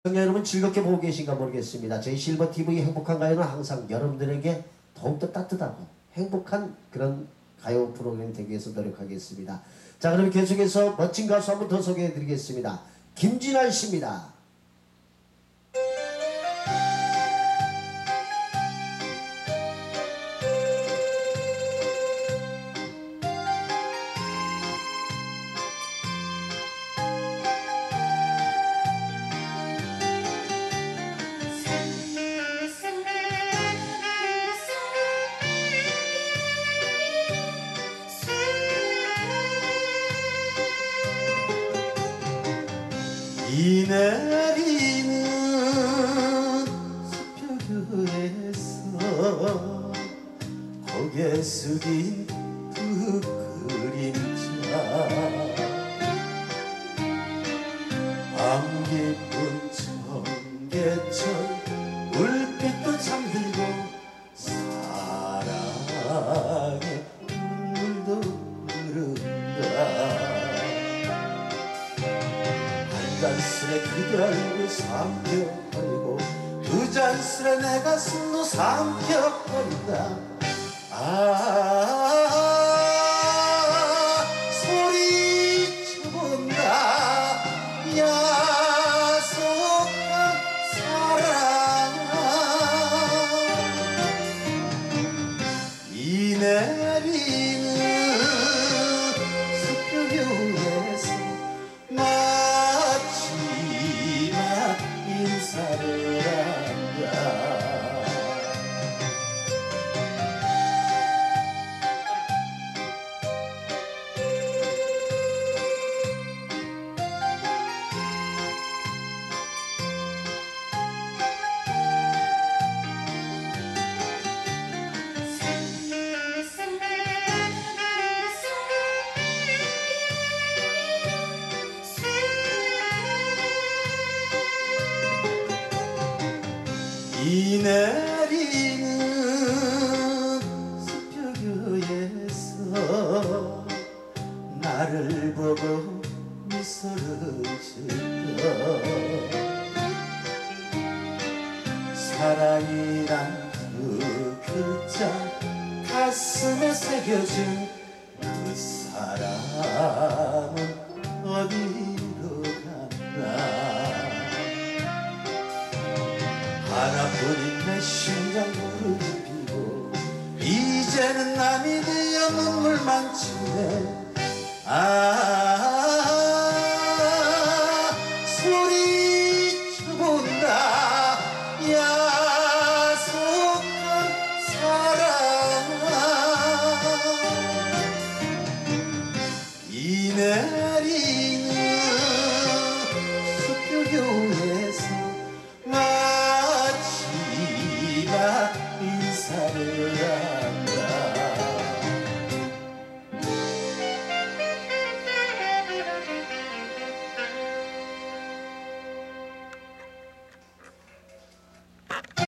시청자 여러분 즐겁게 보고 계신가 모르겠습니다. 저희 실버TV 행복한 가요는 항상 여러분들에게 더욱더 따뜻하고 행복한 그런 가요 프로그램 되기 위해서 노력하겠습니다. 자, 그럼 계속해서 멋진 가수 한 분 더 소개해 드리겠습니다. 김진환 씨입니다. 비 내리는 수표교에서 고개 숙인 두 그림자 밤 깊은 청계천 불빛도 잠들고 사랑의 눈물도 흐른다. 잔술에 그대 얼굴 삼켜버리고 두 잔술에 내 가슴도 삼켜버린다. 소리쳐본다. 야속한 사랑. 비 내리는 수표교에서 인사를 한다. 비 내리는 수표교에서 나를 보고 미소를 짓다. 사랑이란 그 글자 가슴에 새겨진 그 사람은 어디로 갔나. 하나뿐인 내 심장으로 짚히고 이제는 남이 되어 눈물만 치네. 소리쳐본다. 야속한 사랑. 이내